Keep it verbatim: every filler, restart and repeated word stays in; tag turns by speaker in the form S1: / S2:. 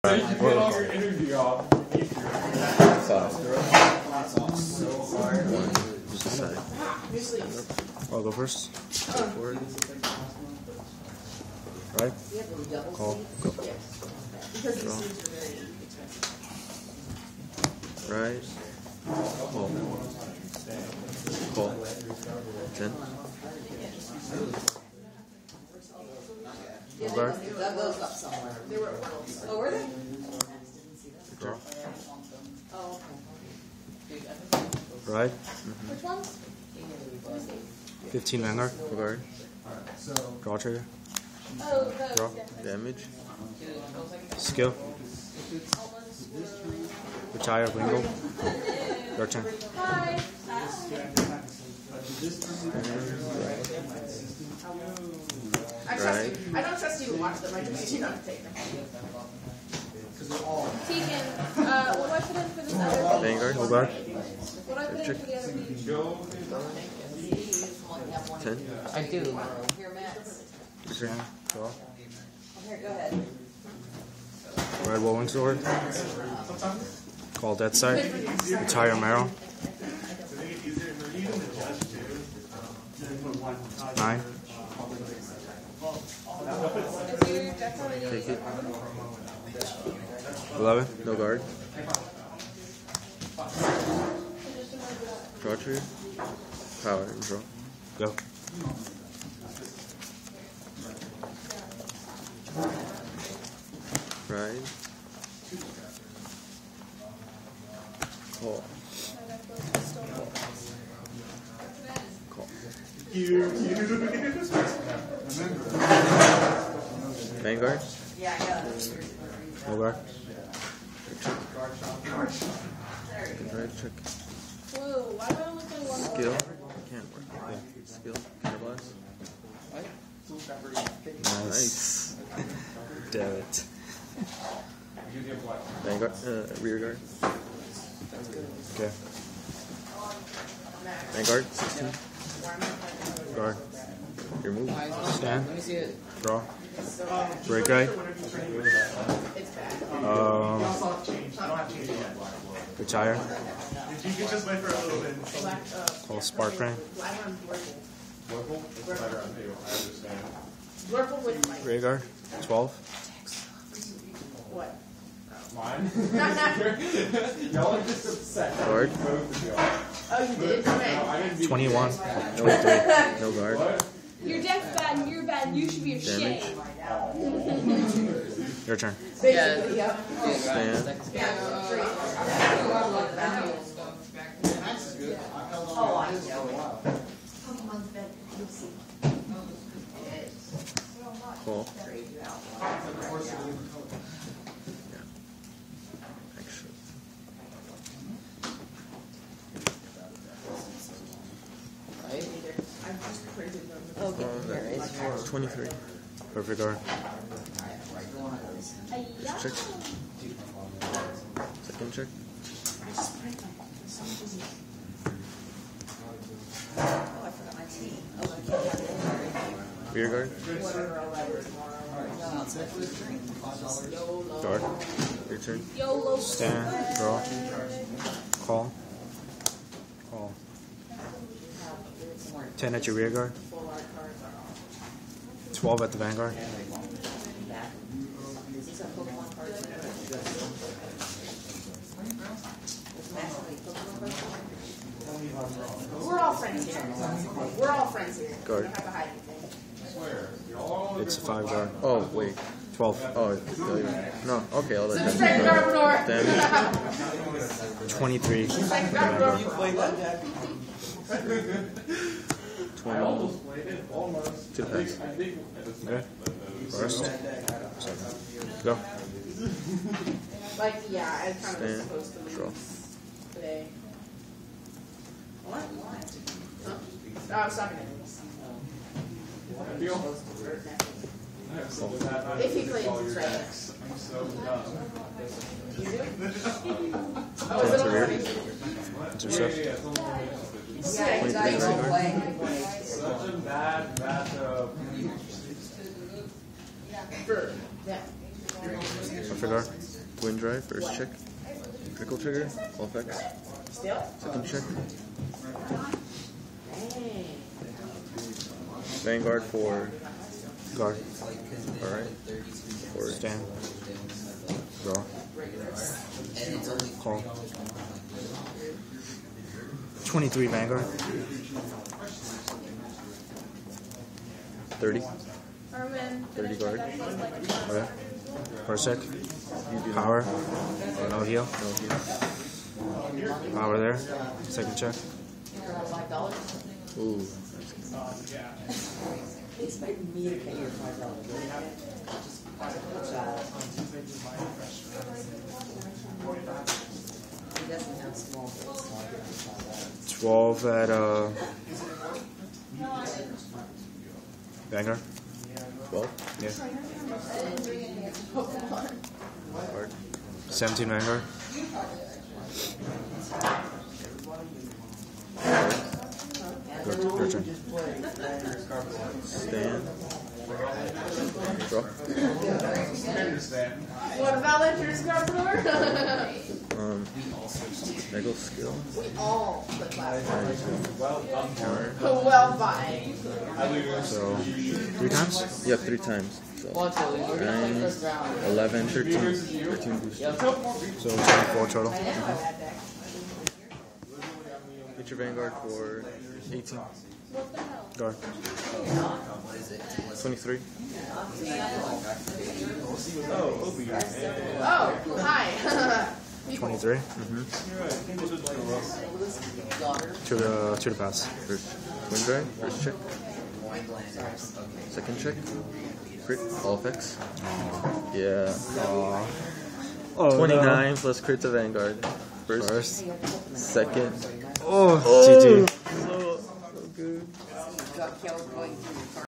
S1: So you get all your energy off.
S2: I'll go first. Go forward. Right. Call. Go. Draw. Right. Call. Call. Ten. Vanguard.
S3: Those up somewhere. They were at Oh, were they?
S2: Draw.
S3: Oh, okay.
S2: Right. Mm-hmm.
S3: Which ones?
S2: fifteen Vanguard. Vanguard. Draw trigger.
S3: Oh, those.
S2: Draw. Damage. Skill. Retire. Wingle. Your turn.
S3: Hi. I trust
S2: Right.
S3: you. I don't trust you to watch them. I trust you not to take them.
S4: Tegan, uh, what do I put in for this other piece?
S2: Vanguard. Vanguard.
S4: What do I put in for the other piece?
S2: Ten.
S3: I do. Here, Matt.
S2: Your turn. Draw.
S3: Here, go ahead.
S2: Red Rolling Sword. Call Dead Sight. Retire Marrow. Nine. Take it. Eleven. No guard. Draw tree. Power and draw. Go. Right. Call. Call. Vanguard.
S3: Yeah, I got it.
S2: Vanguard. Right, check.
S4: Whoa, why do I look like one
S2: Skill.
S4: more?
S2: Can't work. Yeah. Skill. Counterblast. Nice. Damn it. Vanguard. Uh, rear guard. Okay. Vanguard. sixteen. Guard. Your move. Stand.
S3: Let me see it.
S2: Draw. Break guy. Um. Retire.
S1: You can just wait for a little bit.
S2: Call Spark Rain.
S3: Blurple with Mike.
S2: Rear guard. twelve.
S3: What?
S1: Mine? Y'all are just upset.
S2: Guard.
S3: Oh, you did? Okay.
S2: twenty-one. No three. No guard.
S1: What?
S4: Your deck's bad and you're bad and you should be ashamed.
S2: Your turn.
S3: Basically, yeah.
S2: Stand.
S3: Oh, I know. Pokemon's been Lucy.
S2: Cool. Yeah. Actually.
S3: Okay, here is
S2: twenty-three. Perfect guard. Check. Second check.
S3: Oh, I forgot my tea. Oh, I can't have it.
S2: Rear guard. Guard. Your turn.
S4: YOLO.
S2: Stand. Draw. Call. Call. ten at your rear guard. twelve at the vanguard.
S3: We're all friends here. We're all friends here.
S2: Guard.
S3: We don't have to hide anything.
S2: It's a five guard. Oh, wait. twelve. Oh, no. Okay, I'll let
S3: Straight
S2: that.
S3: Gryffindor.
S2: Damage. twenty-three.
S3: Straight Gryffindor.
S2: twenty. Two pass. Okay. First. Second. Go.
S3: Like, yeah, I kind of was
S2: Stand.
S3: supposed to leave
S2: Draw.
S3: today. What? Huh? No, I was talking to him. If he claims it's right.
S1: I'm so dumb.
S3: You do?
S2: Oh,
S3: is it
S2: rear.
S3: already?
S2: Intercept.
S1: Yeah, yeah, it's only
S3: Yeah, because I used to play.
S1: such a bad matchup.
S3: For, yeah.
S2: Perfect guard. Wind Drive, first check. Critical trigger, all effects.
S3: Still?
S2: Second check.
S3: Dang.
S2: Vanguard for
S5: Guard.
S2: alright. For
S5: Stand. Draw. Call. twenty-three Vanguard.
S2: thirty.
S4: Armin,
S2: thirty guard.
S5: Okay. First check. Power. No heal.
S2: No heal.
S5: Power there. Second check.
S3: Five dollars?
S2: Ooh.
S3: Expect me to pay your five dollars. He doesn't have small bills.
S5: twelve at uh Vanguard.
S2: twelve.
S5: Yeah.
S2: Guard.
S5: seventeen Vanguard. Your, your turn.
S2: Stand. Draw.
S3: What about Enter's Carpenter?
S2: Um. Nego skill.
S3: We all put last
S2: Counter.
S3: well, fine.
S5: So three times?
S2: Yeah, three times. So nine, eleven, thirteen. thirteen boosters.
S5: So twenty-four total.
S2: Get your Vanguard for eighteen.
S4: What the hell?
S5: Guard.
S2: twenty-three.
S3: Oh, hi.
S5: twenty-three.
S2: Mm-hmm.
S5: To the to the pass.
S2: First wind drive. First check. Second check. Crit. All effects. Yeah.
S5: Aw. Oh,
S2: twenty-nine plus crit to Vanguard. First.
S5: First.
S2: Second.
S5: Oh,
S2: Oh,
S5: G G.
S2: so, so good.
S3: Got killed going through the car.